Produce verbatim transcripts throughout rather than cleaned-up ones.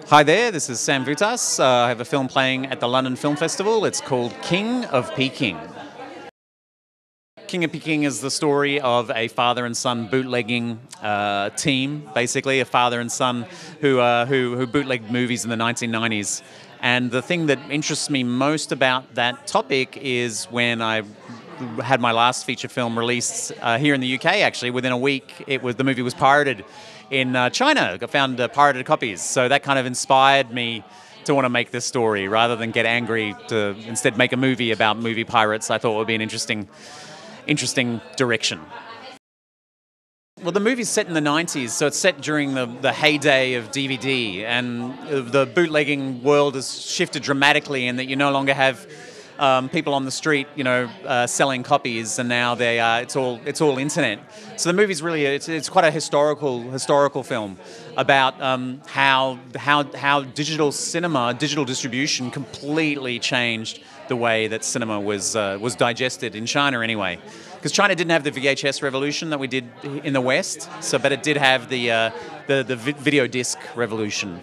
Hi there, this is Sam Voutas. Uh, I have a film playing at the London Film Festival. It's called King of Peking. King of Peking is the story of a father and son bootlegging uh, team, basically, a father and son who, uh, who, who bootlegged movies in the nineteen nineties. And the thing that interests me most about that topic is when I had my last feature film released uh, here in the U K, actually, within a week, it was the movie was pirated in uh, China. I found uh, pirated copies. So that kind of inspired me to want to make this story. Rather than get angry, to instead make a movie about movie pirates, I thought it would be an interesting, interesting direction. Well, the movie's set in the nineties, so it's set during the, the heyday of D V D, and the bootlegging world has shifted dramatically in that you no longer have Um, people on the street, you know, uh, selling copies, and now they uh, it's all it's all internet. So the movie's really it's, it's quite a historical historical film about um, how how how digital cinema, digital distribution, completely changed the way that cinema was uh, was digested in China anyway. Because China didn't have the V H S revolution that we did in the West, so but it did have the uh, the the video disc revolution.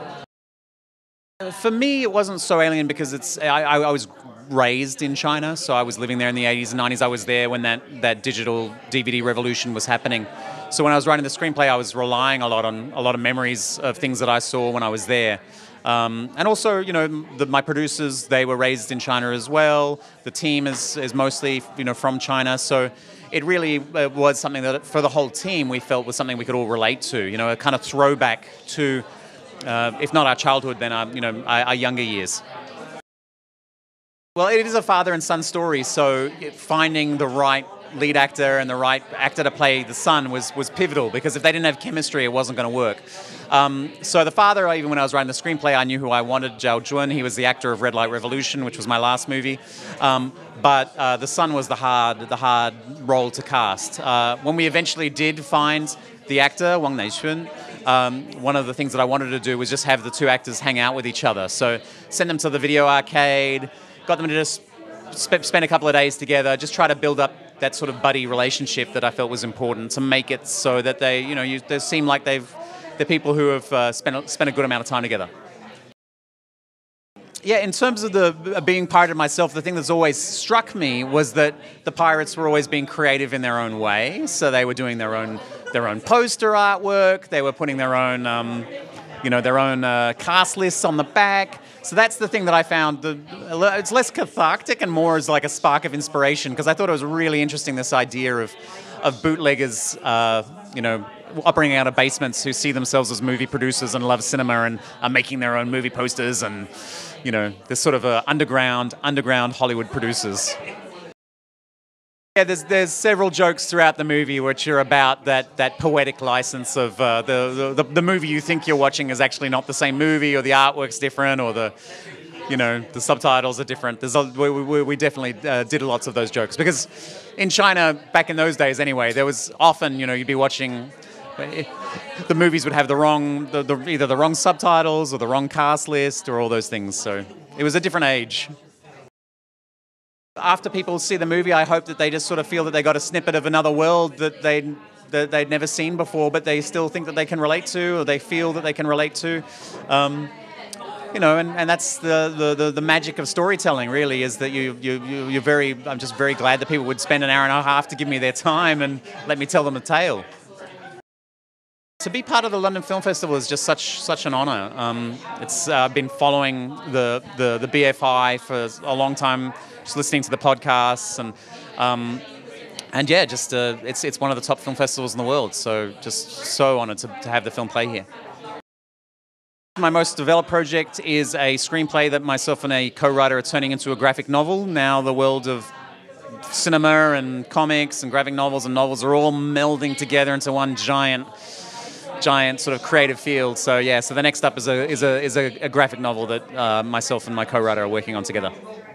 For me, it wasn't so alien because it's I, I was raised in China, so I was living there in the eighties and nineties. I was there when that, that digital D V D revolution was happening. So when I was writing the screenplay, I was relying a lot on a lot of memories of things that I saw when I was there. Um, and also, you know, the, my producers, they were raised in China as well. The team is, is mostly, you know, from China. So it really uh, was something that, for the whole team, we felt was something we could all relate to. You know, a kind of throwback to, uh, if not our childhood, then our, you know, our, our younger years. Well, it is a father and son story, so finding the right lead actor and the right actor to play the son was, was pivotal, because if they didn't have chemistry, it wasn't going to work. Um, so the father, even when I was writing the screenplay, I knew who I wanted, Zhao Jun. He was the actor of Red Light Revolution, which was my last movie. Um, but uh, the son was the hard, the hard role to cast. Uh, when we eventually did find the actor, Wang Neixun, um, one of the things that I wanted to do was just have the two actors hang out with each other. So send them to the video arcade, got them to just sp spend a couple of days together, just try to build up that sort of buddy relationship that I felt was important, to make it so that they, you know, you, they seem like they've, they're people who have uh, spent, spent a good amount of time together. Yeah, in terms of the uh, being pirated myself, the thing that's always struck me was that the pirates were always being creative in their own way. So they were doing their own, their own poster artwork, they were putting their own, um, you know, their own uh, cast lists on the back. So that's the thing that I found. The, it's less cathartic and more as like a spark of inspiration, because I thought it was really interesting, this idea of, of bootleggers, uh, you know, operating out of basements, who see themselves as movie producers and love cinema and are making their own movie posters, and, you know, this sort of uh, underground, underground Hollywood producers. Yeah, there's there's several jokes throughout the movie which are about that that poetic license of uh, the, the the movie you think you're watching is actually not the same movie, or the artwork's different, or the you know the subtitles are different. There's a, we, we we definitely uh, did lots of those jokes, because in China back in those days anyway, there was often, you know, you'd be watching, the movies would have the wrong the, the either the wrong subtitles or the wrong cast list or all those things. So it was a different age. After people see the movie, I hope that they just sort of feel that they got a snippet of another world that they'd, that they'd never seen before, but they still think that they can relate to, or they feel that they can relate to. Um, you know, and, and that's the, the, the, the magic of storytelling, really, is that you, you, you, you're very, I'm just very glad that people would spend an hour and a half to give me their time and let me tell them a tale. To be part of the London Film Festival is just such such an honour. Um, it's uh, I've been following the, the the B F I for a long time, just listening to the podcasts, and um, and yeah, just uh, it's it's one of the top film festivals in the world. So just so honoured to, to have the film play here. My most developed project is a screenplay that myself and a co-writer are turning into a graphic novel. Now the world of cinema and comics and graphic novels and novels are all melding together into one giant. giant sort of creative field. So yeah, so the next up is a is a is a, a graphic novel that uh, myself and my co-writer are working on together.